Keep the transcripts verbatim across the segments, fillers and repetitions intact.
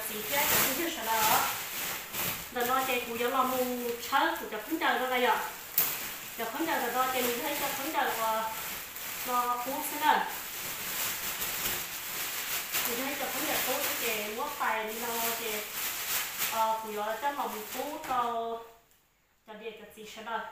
gì thế cũng chưa sợ đó rồi nó chơi cũng giống là mù chớ cũng cho phấn trời đó này ạ cho phấn trời rồi đó chơi mình thấy cho phấn trời và nó phú thế này mình thấy cho phấn trời phú cái chơi múa tài nó chơi ờ cũng giống cho lòng phú cho cho địa cho gì sợ đó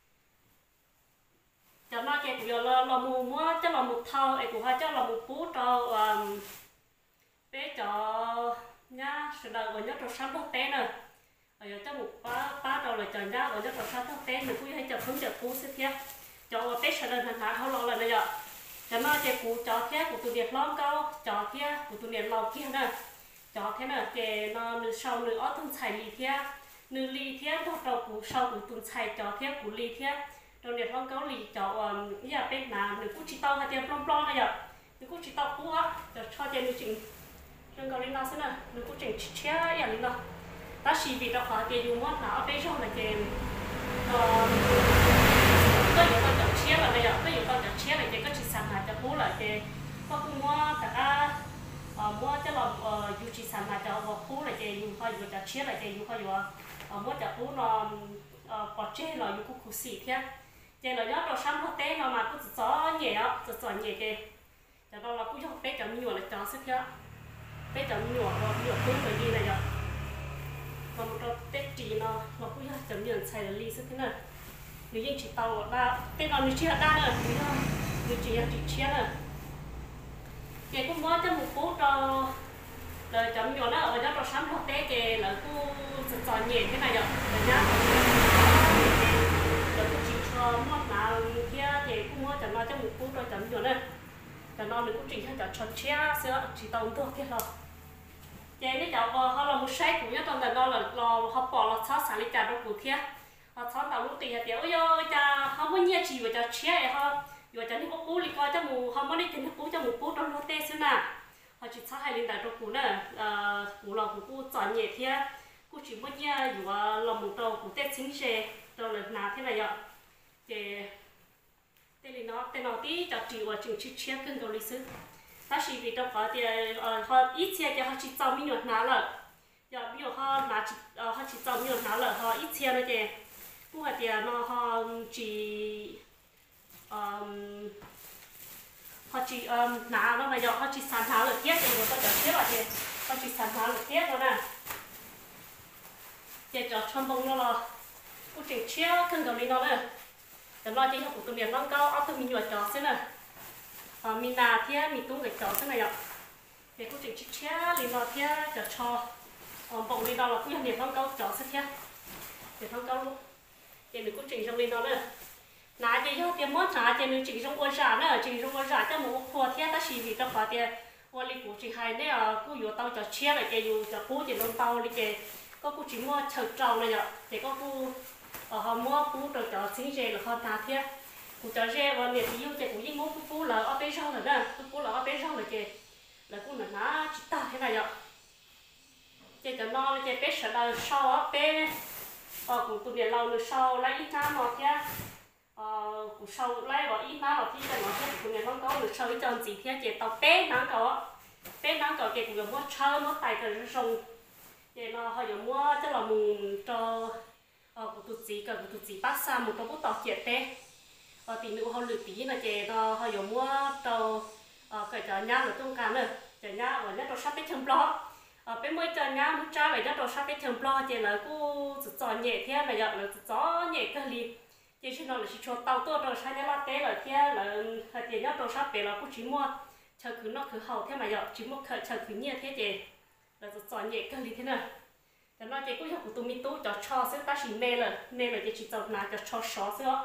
cho nó chơi cũng giống là là mù múa cho là một thao ấy cũng hay cho là một phú cho bé cho nhá sự đời của nhớ cho sáng bốc té nè ở cho một ba ba đầu là cho nhá ở cho sáng bốc té mình cũng hay cho không được cú xích thế cho bé sự đời hàng tháng không lo là này ạ cho nó chơi cú cho thế của tụi Việt Long câu cho thế của tụi Việt Long kia nè cho thế nè chơi nó nửa sau nửa ở thùng xài lì thế nửa lì thế đó đầu cú sau của thùng xài cho thế của lì thế đầu Việt Long câu lì cho như là bên nào nửa cú chỉ tao hay tiền plong plong này ạ nửa cú chỉ tao cú á cho cho chơi nửa chừng rừng cầu linh nào xí nè, nó cũng chỉnh chia vậy linh nào, ta chỉ vì đó họ tiền dùng mất nào bây giờ là tiền, có những con chọn chia là bây giờ có những con chọn chia là tiền có chỉ sản hạt cho cũ là tiền, có cũng mua cả mua cho là dùng chỉ sản hạt cho vào cũ là tiền dùng coi dùng chọn chia là tiền dùng coi dùng mua cho cũ nó bỏ chế là dùng cũ xỉ thế, tiền là nhớ đồ sắm hoa té nó mà cứ gió nhẹ á, gió nhẹ tiền, cho nó là cũng cho té cho nhiều là cho sức thế. Tết chấm nhỏ nó nhỏ hơn cái gì này nhở còn một cái Tết chỉ nó nó cũng là chấm nhỏ xài là ly sức thế này nếu như chỉ tàu ba Tết nó như chia đa nữa như chỉ là chỉ chia nữa ngày cũng mới cho một phút cho là chấm nhỏ nó ở đó cho sáng học Tết kì là cô tròn nhẹ thế này nhở rồi nhá rồi cô chỉ cho món nào kia thì cũng mới chấm nó cho một phút rồi chấm nhỏ này cho nó mình cũng chỉnh theo cho tròn chia sữa chỉ tàu thôi thế thôi vậy nếu cháu họ là một sai cũng nhớ trong đó là là họ bỏ là sáu sản lý trả đâu cụ thiệt họ sáu tàu lúc tiền thì ôi ơi cha họ muốn nhớ chỉ về cho chia họ về cho những cú lý coi cho mù họ muốn đi tìm cú cho một cú trong lô tê xíu nè họ chỉ sáu hai lý trả đâu cụ nè cụ là cụ cụ chọn nhẹ thiệt cụ chỉ muốn nhớ dù là một tàu cụ tết chính chế rồi là nào thế này ạ thì tên là nó tên nó tí cho chỉ và chừng chữ chia cân cầu lịch sử ta chỉ vì trong đó thì họ ít chia cho họ chỉ trồng miếng nhọt ná lợ giờ ví dụ họ ná chỉ họ chỉ trồng miếng nhọt ná lợ họ ít chia nữa thì cũng là thì nó họ chỉ họ chỉ ná nó mà giờ họ chỉ sản thảo lợ tiết thì người ta cho tiết là thì họ chỉ sản thảo lợ tiết thôi nè thì cho trong bông nó là cũng chừng chia cân cầu lịch nó nữa để lo cho học của tụi mình nó cao áp tụi mình nhồi chó thế này, mình là thế mình tung cái chó thế này ạ, để cũng chỉnh chiếc xe liền lo thế cho cho, bông liền lo là cũng hiện nó cao chó thế thế, để nó cao luôn, để mình cũng chỉnh trong liền lo nữa, nãy giờ cho tiền mất nãy giờ mình chỉnh trong quần giả nữa, chỉnh trong quần giả cho một khoa thế ta chỉ vì trong khoa tiền, quần liền cũng chỉnh hai đấy cũngอยู่tao cho xe lại cáiอยู่cho cũ thì luôn tao đi cái, có cũng chỉnh mua chợ trâu này ạ, để có cũng họ mua cú rồi cho sinh rể là họ ta thế, cú cho rể và người yêu thì cũng như mua cú cú là ở bên trong rồi đó, cú cú là ở bên trong rồi kì, là cú là nó chỉ ta thế này ạ, chỉ cho nó chỉ biết sợ là sau á bé, ờ cú tụi mình lâu nữa sau lấy ít năm mà thế, ờ cú sau lấy vào ít năm mà thì cho nó thế tụi mình không có được sau ít chân gì thế, chỉ tao bé nắng có, bé nắng có kì cũng mua chơi mua tài cái rong, thì nó họ dùng mua chắc là mùng cho ờ của tụi chị cả của tụi chị bác xa một cái bút tàu chuyện thế ờ thì nữ họ lựa tí là chị nó họ dùng mua tàu ờ cái chợ nhà ở trong cán nữa chợ nhà ở nhất tàu sắp tới chấm lo ờ bên mới chợ nhà muốn tra về nhất tàu sắp tới chấm lo chị là cô gió nhẹ thế là giờ là gió nhẹ cái gì chị xin nó là chỉ cho tàu tôi rồi sang nhà la té là thế là chị nhất tàu sắp về là cô chỉ mua chờ cứ nó cứ hậu thế mà giờ chỉ mua chờ cứ nhẹ thế chị là gió nhẹ cái gì thế nào cho nó chỉ có học của tụi mình tu cho cho sẽ ta chỉ nè là nè là chỉ cho nào cho cho sọ xíu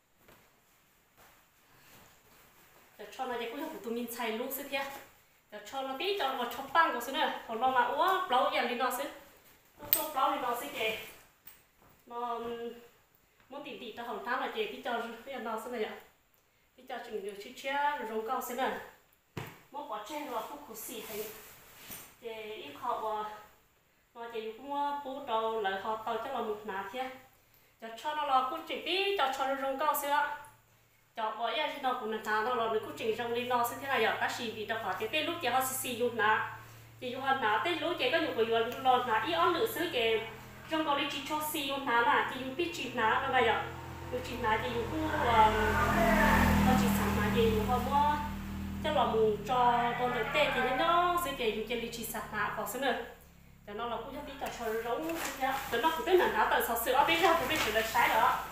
cho cho nó chỉ có học của tụi mình xài lúc xíu thế cho cho nó tí cho nó cho băng của xíu nè còn nó là ủa lâu giờ đi nó xíu nó cho lâu đi nó xíu kì nó muốn tỉ tỉ cho hồng tháng là kì tí cho cái nó xíu này ạ tí cho chừng được chia chia rồi rong cao xíu nè muốn bỏ trên là phúc của xì thành kì ít họ nó chỉ cũng bố trâu lại họ tàu cho là một nát thế cho cho nó là cũng chỉ tí cho cho nó rong cao xíu cho bởi vì nó cũng là nó là nó cũng chỉ rong lên nó sẽ thế này giờ ta chỉ vì đó họ cái lúc giờ họ xì dùng nát thì dù họ nã tết lúa chị có dùng của dù lò nã ít ớt lửa xứ chị trong có đi chỉ cho xì dùng nã nè chị dùng biết chỉ nã nó vậy ạ dùng chỉ nã chị dùng cũng nó chỉ sản mà chị dùng họ mua cho lò mù cho con được tết thì nó sẽ chị dùng chị chỉ sản nã có xứ nữa cho nó là cũng không biết cho sờ rống nhá cho nó cũng biết là nã tại sao sữa biết ra cũng biết sửa được sai đó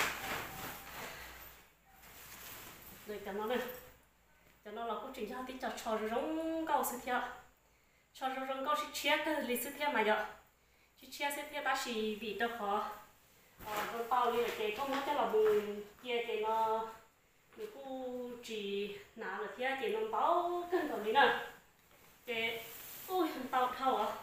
rồi cho nó nữa cho nó là cũng chỉ cho tí cho sờ rống cao xứ theo cho rong rong có sĩ chia cái lịch sử theo mà vậy, sĩ chia sẽ theo ta sĩ vì đâu khó, con tàu đi là cái không nói cho là bùn kia cái nó, mình cũng chỉ nã là theo cái nó báo cân còn đi nè, cái ôi tàu thâu à,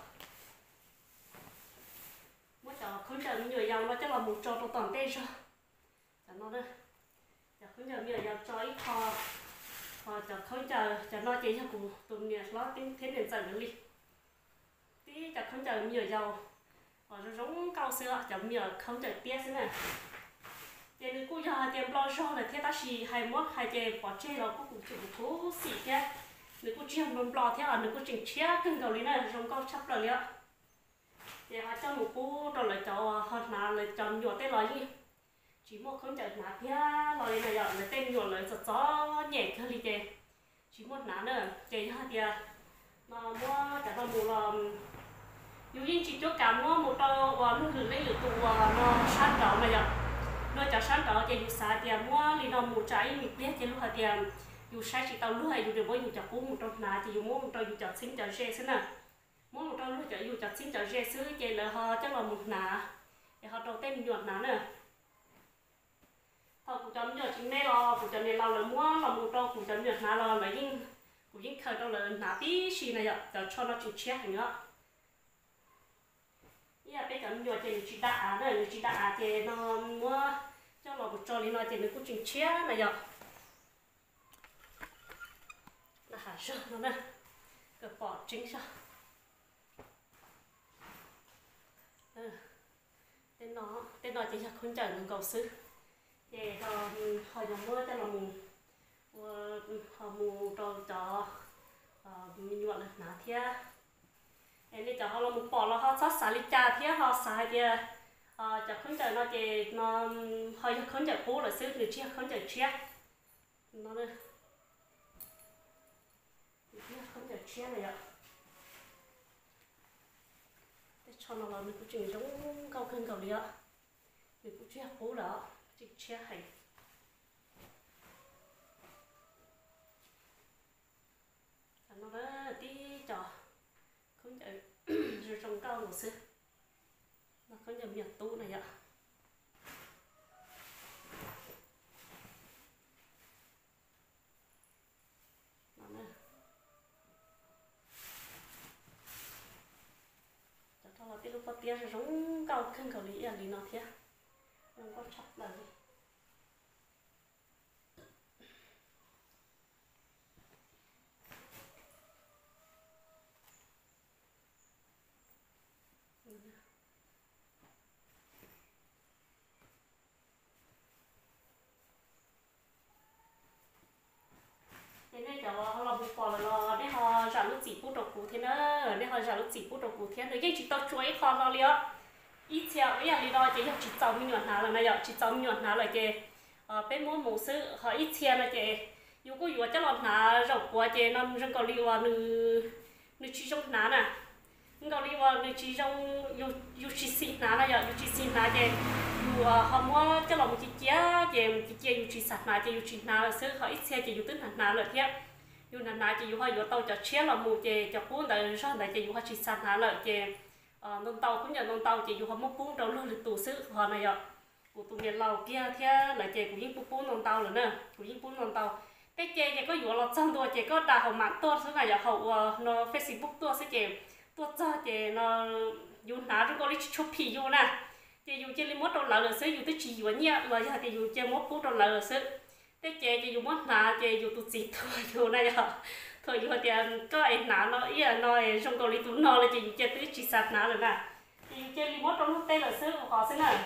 mới cho không chờ nhiều dòng nó cho là một trò toàn tên sao, cho nó đây, cho không chờ nhiều dòng cho ít kho, kho cho không chờ cho nó chỉ cho cùng tụi mình nó tính thế nên dần đi. Tí chả không chờ nhiều dầu, họ giống cao sữa chả nhiều không chờ tiếc thế này. Thì nếu cô giờ tiền lo cho là thế ta chỉ hai mốt hai tiền bỏ chơi là cô cũng chịu thú xỉ thế. Nếu cô chỉ không lo thế là nếu cô chỉnh chia cưng cầu lý này giống cao chấp rồi liệu. Thì họ cho một cô rồi lại cho họ nào lại cho nhiều tên nói gì. Chỉ một không chờ nát thế nói này là tên nhiều lại giật gió nhẹ hơn đi kì. Chỉ một nát nữa kì ha thì mà mua cả tàu mù là dù như chỉ cho cả mua một tàu và lúc lấy lửa tụ nó sát đỏ này ạ nó cho sát đỏ thì dù xa thì mua thì nó mù trái mình biết thì lúc hạt thì dù sai chỉ tàu lúc hay dù được với dù cho cũ một tàu nà thì dù mua một tàu dù cho xin cho dê xí nè mua một tàu lúc cho dù cho xin cho dê xứ thì là họ chắc là một nà thì họ tàu tên nhuận nà nè họ cũng cho nhuận chính này lo cũng cho nên lo là mua là một tàu cũng cho nhuận nà lo là nhưng cũng những thời đó là nạp tí xì này ạ, cho nó chịu chết hành nữa. Giờ bây giờ nhiều thì chỉ đã này, chỉ đã thì nó mua cho nó một trò thì nó thì nó cũng chịu chết này ạ. Là hả sợ nó nè, cái bỏ chính sao? Ừ. Tên nó, tên nó chỉ là không chờ những cầu sư. Thì họ họ dùng mua cho nó họ mù trò cho mình gọi là nã thia, nên cho họ là một bỏ là họ sát xả lịch trà thia họ xài thì cho không chờ nó thì nó họ không chờ cố là xứ người chia không chờ chia nó đây không chờ chia này ạ cho nó là mình cũng chỉnh giống cao cân cầu đi ạ mình cũng chia cố đó chỉnh chia hành nó đó tí trò không chạy rồi trồng cao một xíu nó không nhầm nhật tu này ạ nó nè cho nó là tí lúc bắt tia rồi giống cao khăn cầu lý à lý nó thế nó có chặt là gì thế nên cho họ làm một quả là để họ trả lúc chỉ bút đầu cũ thế nữa để họ trả lúc chỉ bút đầu cũ thế nữa cái chỉ tao chuối kho nó liền ít theo ấy là lý do chỉ chỉ tao mình nhuận hà là này giờ chỉ tao mình nhuận hà là cái bên mua mũ sư họ ít theo là cái dù có dù cho lọt hà rau quả cái nó rong cầu liu à nữ nữ chỉ trong ná nè cầu liu à nữ chỉ trong dù dù chỉ xịn ná là giờ dù chỉ xịn ná cái dù họ mua cho lòng chỉ chia cái chỉ chia dù chỉ sạch ná cái dù chỉ ná là sư họ ít theo cái dù tính hạt ná là thế dù ná ná cái dù họ dù tao cho chia là mù cái cho cuốn tại sao tại cái dù họ chỉ sạch ná là cái nông tàu cũng nhận nông tàu chỉ dù họ mua cuốn đâu luôn lịch tù sư họ này ạ của tụi miền lào kia thế là cái của những cuốn nông tàu nữa nè của những cuốn nông tàu cái chè cái có dù là trong tua chè có đào hậu mạng tua thứ này là hậu nó Facebook tua sẽ chè tua cho chè nó dù ná rồi có đi chụp phì dù nè chè dù chè li mốt đâu là sứ dù tới chỉ dù nhẹ rồi giờ thì dù chè mốt cuốn đâu là sứ cái chè chè dù mốt ná chè dù tụt gì thôi dù này ạ thôi dù thì có ai ná nó ý là nói trong cầu lý tụi nó là chè dù chè tới chỉ sạt ná rồi nè chè dù chè li mốt đâu lúc tây là sứ của họ sẽ nè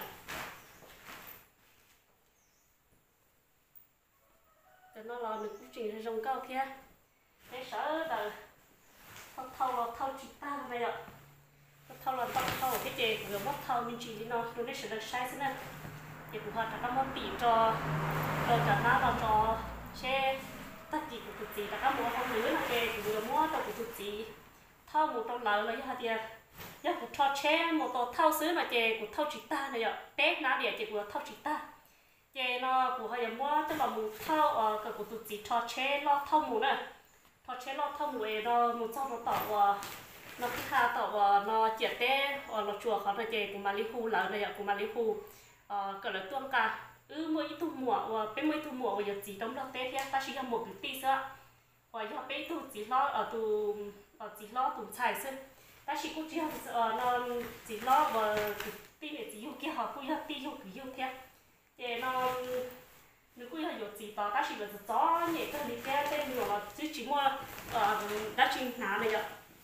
nó lo được quy trình rồng cao kia cái sợ là thâu thâu là thâu chỉ ta này ạ thâu là thâu thâu cái chè của mất thâu mình chỉ đi nó nó để sẽ được sai thế này thì của họ đã có một tỷ cho cho cả nó là cho xe tất cả của tụi chị đã có mua không nữa là chè của mua cho của tụi chị thâu một trong lợn là như thế giờ của cho xe một tổ thâu xứ là chè của thâu chỉ ta này ạ tết ná địa chè của thâu chỉ ta chè nó của họ giờ mua tức là một thâu ở của tụi chị cho xe lo thâu một này thâu xe lo thâu một rồi một trong nó tàu nó cứ thà tàu nó chè té nó chùaเขาlà chè của Malihu lợn này ạ của Malihu cái là tuông cả ừ mỗi tu mùa và bên mỗi tu mùa và giờ chỉ đóng lo té thế ta chỉ là một cái tí nữa và giờ bên tu chỉ lo ở tu ở chỉ lo tu xài xí ta chỉ cũng chỉ nó chỉ lo và tí này chỉ yêu kia họ cũng yêu tí yêu cứ yêu thế thì nó nếu cũng yêu chỉ tao ta chỉ là gió nhẹ cái này cái cái nhiều là chỉ chỉ mua ở đá chim ná này ạ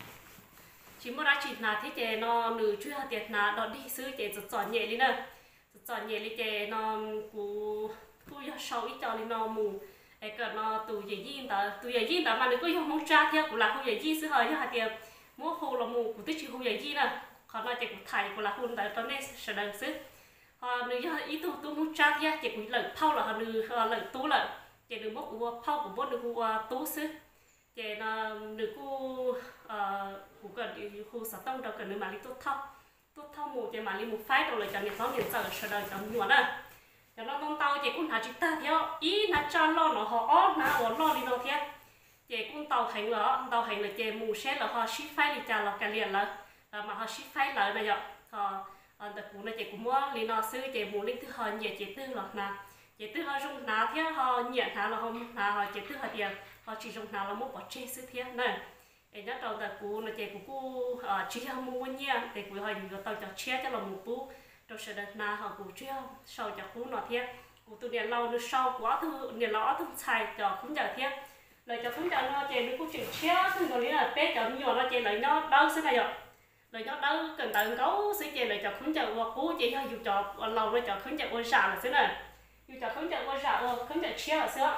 chỉ mua đá chim ná thế thì nó nữ chưa hạt tiền ná đó đi xứ thì gió nhẹ đi nè gió nhẹ đi thì nó cũng cũng yêu sâu ít cho đi nó mù cái nó tụi gì gì ta tụi gì gì ta mà nếu cũng yêu mong cha theo cũng là không gì gì xứ hơi hạt tiền mua hồ là mù cũng tích chữ hồ gì gì nè còn là chỉ cũng thải cũng là hôn tại trong này sẽ được xứ nếu như ý tụ tụ muốn cha thì chỉ cũng lần phao là nữ lần tú là chỉ được một của phao của bốn được của tú xứ chỉ là nữ của của cái khu xã tông đâu cần nữ mà đi tốt thao tốt thao một chỉ mà đi một phái đâu lại cho những món hiện giờ sẽ đời cho nhiều nữa cho nó con tàu chỉ cũng thả chúng ta theo ý là cho lo nó họ ó nó họ lo đi đâu theo chỉ cũng tàu hành là tàu hành là chỉ mù xe là họ ship phái đi trả là cái liền là mà họ ship phái lại này vậy họ đặc cũng là chỉ cũng mua lý nó sư chỉ muốn linh thứ họ nhiệt chỉ tư lọt nà chỉ tư họ dùng ná thế họ nhiệt ná là không ná họ chỉ tư họ tiền họ chỉ dùng ná là một quả chế sư thế này để nhất đầu đặc cũng là chỉ cũng cũng chỉ họ mua nhiệt để cũng họ dùng tàu chặt chế cho là một bú rồi sẽ được ná họ cũng chưa sau chặt cũng nó thế cũng tụi đèn lâu nó sau quá thứ đèn lõ thứ xài cho cũng chờ thế lời cho cũng chờ nó chỉ nó cũng chỉnh chế thứ còn là bé cho nhiều nó chỉ lấy nó đau thế này rồi rồi nó đâu cần tận cấu sẽ chơi lại cho khống chợ qua cú chỉ hơi dùng cho lâu rồi cho khống chợ qua sả là thế này dùng cho khống chợ qua sả khống chợ chia là xưa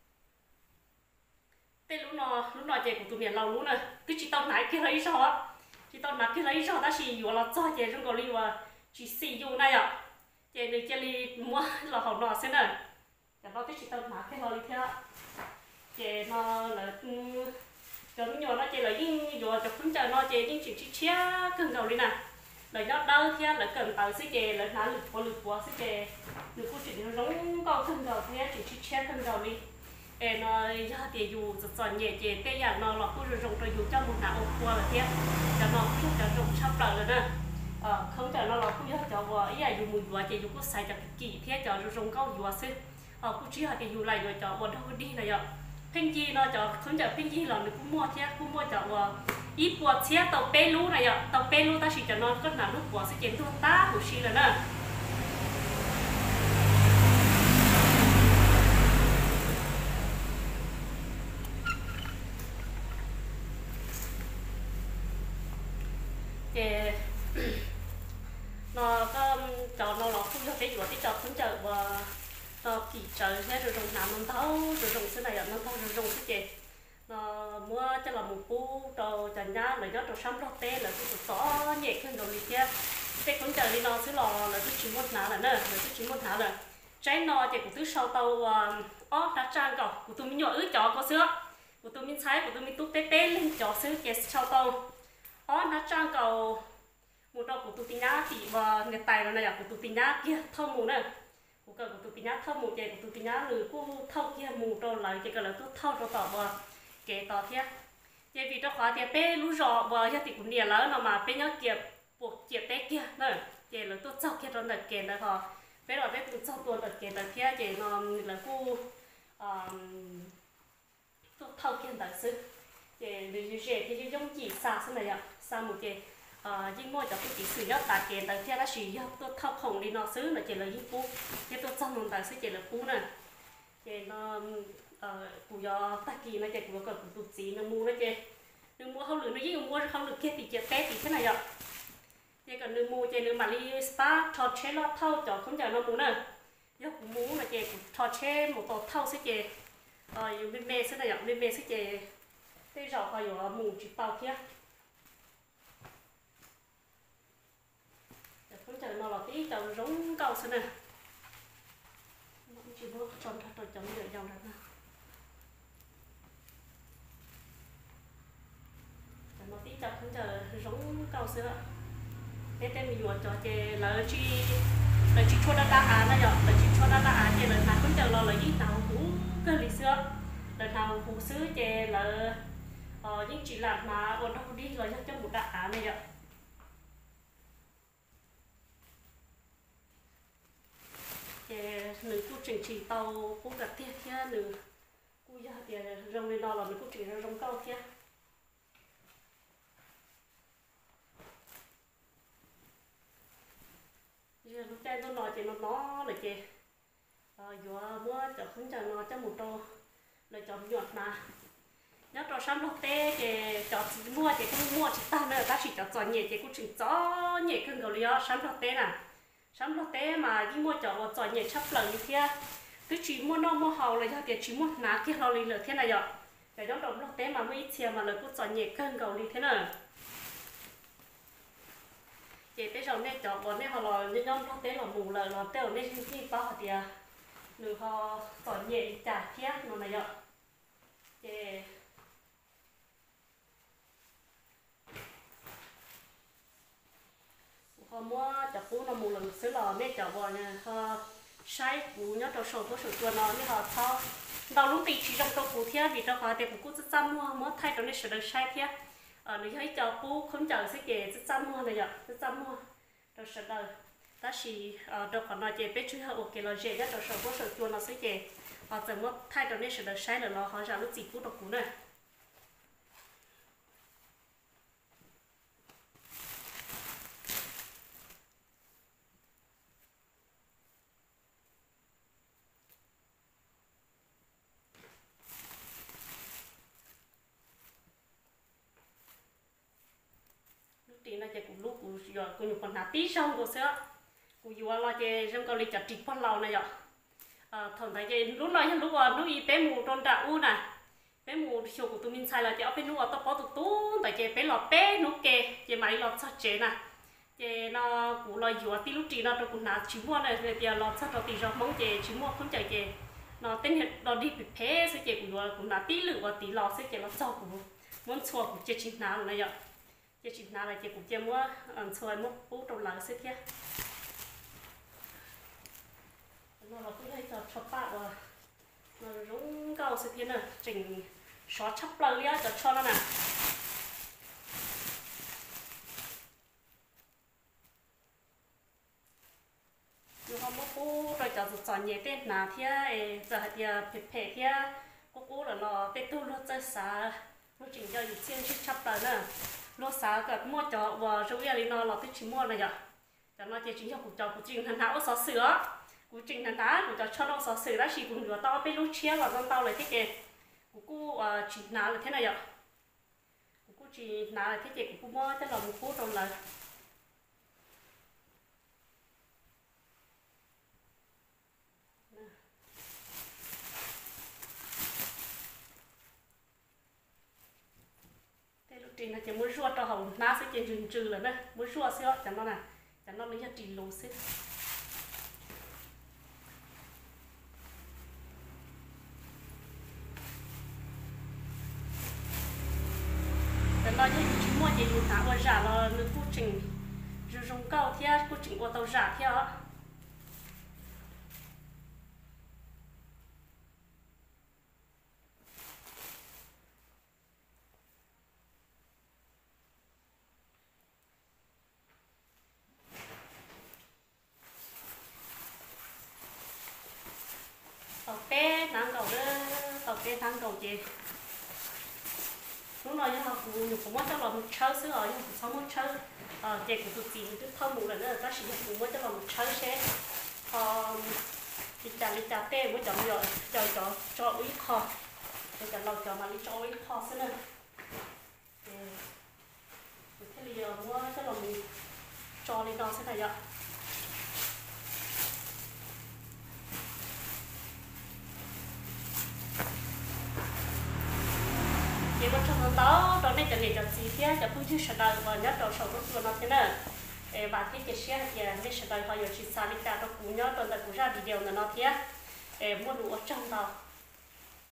tên lúc nào lúc nào chơi của tụi miền lâu lúc này cứ chỉ tao nãy cái lấy sao á chỉ tao nãy cái lấy sao ta chỉ dùng là cho chơi trong cái li và chỉ sử dụng này à chơi được chơi li mua là họ nọ thế này cho nó chỉ tao nãy cái lấy theo chơi nó là cho nó nó chỉ là những rồi cho cũng chờ nó chỉ những chuyện chia chia cần cầu đi nè rồi nó đau theo là cần tàu sẽ chè là nó lực của lực của sẽ chè được câu chuyện nó giống con cần cầu theo chuyện chia chia cần cầu đi em nó ra thì dù giật giật nhẹ chè cái dạng nó là cũng dùng rồi dùng cho một nào qua là theo cho nó cũng cho dùng sắp lại rồi nè ờ không cho nó là cũng cho vào ý là dùng mùi vừa chỉ dùng có xài cho kỹ theo cho dùng câu vừa xí ờ cũng chỉ là thì dùng lại rồi cho vào đâu đi này ạ phèn gì nó cho không cho phèn gì là nó cũng mua thế cũng mua cho ít bột thế tàu pe lú này ạ tàu pe lú ta chỉ cho nó có là lúc bột sẽ chém thua ta của xí rồi nè thì nó có cho nó là không cho cái gì thì cho không cho và nó kỳ trời thế rồi dùng nào nó thấu rồi dùng thế này nó thấu rồi dùng thế gì nó mua cho là một cú đồ chả nhá rồi nó đồ sắm đồ tê là cái tỏ nhẹ hơn đồ đi kia tê cũng chờ đi nó xứ lò là cái chỉ một ná là nữa là cái chỉ một ná là trái nó thì của thứ sau tàu ó đã trang cỏ của tôi mình nhỏ ứ chó có sữa của tôi mình trái của tôi mình tút tê tê lên chó sữa cái sau tàu ó đã trang cầu một đầu của tôi tính nhá thì và người tài nó này là của tôi tính nhá kia thông mù này của cái của tôi tính nhá thông mù cái của tôi tính nhá rồi cô thông kia mù đâu lại cái cái là tôi thông cho tỏ và cái tỏ thế cái vì cho khóa thì bé lú rọ và gia thì cũng nhiều lớn nào mà bé nhớ kia buộc kia té kia nữa cái là tôi sau kia trong đợt kia là họ bé là bé tôi sau tuần đợt kia đợt thế cái nó là cô tôi thông kia đợt sức cái như thế thì giống chỉ xa thế này ạ xa một cái nhưng mà cho tôi chỉ sử dụng tại cái đợt thế là sử dụng tôi thông không đi nó xứ là chỉ là những cú cái tôi sau một đợt sẽ chỉ là cú này cái nó của do ta kỳ nó chạy của cái của tụt gì nó mua nó chạy nó mua không được nó chỉ mua không được kia thì chạy té thì thế này ạ cái còn nó mua chạy nó mà đi spa cho chế nó thâu cho không chạy nó mua nữa do cũng mua là chạy của cho chế một tổ thâu sẽ chạy rồi bên bên sẽ này ạ bên bên sẽ chạy thế giờ họ có mù chỉ bao kia không chờ nó là tí chờ giống câu xem nè nó chỉ có tròn thật rồi chấm để dòng này nè nó tí chờ không chờ giống câu xưa thế tên mình vừa cho chè là chi là chi cho nó đã à nó giờ là chi cho nó đã à chè là nào không chờ lo là gì nào cũng cơ lý xưa là nào cũng xứ chè là ờ những chỉ là mà ôn nó đi rồi cho một đã à này giờ chè nữ cô trình chỉ tàu cô gặp tiệt kia nữ cô giờ thì rong lên đó là nữ cô trình rong câu kia giờ lúc đây nó nói thì nó nó là chị ờ vừa mua cho không cho nó cho một đồ là chọn nhuận mà nhớ cho sắm lót té chị chọn mua chị không mua chị ta nữa ta chỉ chọn chọn nhẹ chị cũng chỉ chọn nhẹ hơn cái liao sắm lót té nè sắm lót té mà đi mua chọn chọn nhẹ chấp lần như kia cứ chỉ mua nó mua hậu là cho tiền chỉ mua ná kia lo lì lửa thế này vậy để cho đồng lót té mà mấy chia mà là cũng chọn nhẹ hơn cái liao thế này chị bây giờ này chọn bọn này họ là những nhóm nó tế là mù là là tế ở đây khi bao hạt tiền nữ họ chọn nhẹ trả thiết nó này ạ chị họ mua chọn cũ nó mù là xứ lò này chọn bọn này họ sai cũ nhớ cho sổ có sổ tuần nó này họ cho đầu lúc thì chỉ trong trong cũ thiết vì trong họ thì cũ rất chăm mua mua thay trong này sửa được sai thiết ờ nếu thấy cho cũ không chờ sẽ kể rất chăm mua này ạ rất chăm mua rồi sau đó ta chỉ ờ đâu còn nói về bé chú họ ok là dễ nhất rồi sau đó sau chuột nó sẽ dễ họ chỉ muốn thay đổi nên sự được sai là nó họ ra lúc gì cũng được cũng này là chỉ cũng lúc cũng giờ cũng còn hạt tí xong rồi xưa cũng vừa là chỉ trong cái lịch chặt trịch phân lầu này vậy à thằng thấy chỉ lúc này lúc à lúc y bé mù trong trà u nè bé mù chiều của tụi mình xài là chỉ ở bên lúc à tao bỏ tụt tú tại chỉ bé lọt bé lúc kề chỉ máy lọt sát chế nè chỉ nó cũng là vừa tí lúc chỉ nó cũng nát chỉ mua này rồi giờ lọt sát rồi tí rồi mong chỉ chỉ mua không chạy chỉ nó tên hiện nó đi bị phê sẽ chỉ cũng vừa cũng nát tí lửa tí lọt sẽ chỉ lọt sau cũng muốn xua cũng chỉ chỉ nào này vậy chị chỉ nào là chị cũng chưa mua ăn xoài mua bút trong làng xếp thế nó là cũng hay cho cho bạn rồi nó giống cao xếp thế này chỉnh xóa chắp lần nhá cho cho nó nè nhưng mà mua bút rồi cho chọn nhẹ tên nào thế giờ thì phê phê thế cô cô là nó tên tu nó chơi xa nó chỉnh cho những chiên chắp lần nè nó xả cả mua cho và trong gia đình nó là thích chỉ mua này vậy, cho nó chỉ chính cho cuộc trò cuộc trình thành tháo xóa sữa, cuộc trình thành tháo cuộc trò cho nó xóa sữa đó chỉ cùng vừa to bên lúc chia là con tao lại thích kì, cuộc cô chỉ nào là thế này vậy, cuộc cô chỉ nào là thế kì cuộc cô mua cho là một phút rồi là trình là chỉ muốn ruột cho hồng ná sẽ chỉ trừ trừ là đây muốn ruột xíu chẳng nó này chẳng nó lấy cho trình lù xíu chẳng nó như chỉ mua chỉ lù thả qua giả là nữ phụ trình rồi dùng cao theo phụ trình qua tàu giả theo thằng cầu chị lúc nào họ cũng cũng muốn cho là một chơi xứ ở nhưng cũng không muốn chơi ờ chị cũng tụt tiền tụt thâu một lần nữa ta chỉ cũng muốn cho là một chơi xe ờ thì trả đi trả tiền mới chọn rồi cho cho cho uy kho để trả lâu cho mà đi cho uy kho xí nữa thế bây giờ mua cho là mình cho đi đó thế này ạ chị có trong đó đó nên cho nên cho gì thế cho phụ nữ sẽ đợi và nhớ đầu sau đó của nó thế nào bà thấy cái xe thì nên sẽ đợi họ giờ chỉ xa đi cả đó cũng nhớ tuần này cũng ra video là nó thế mua đủ ở trong đó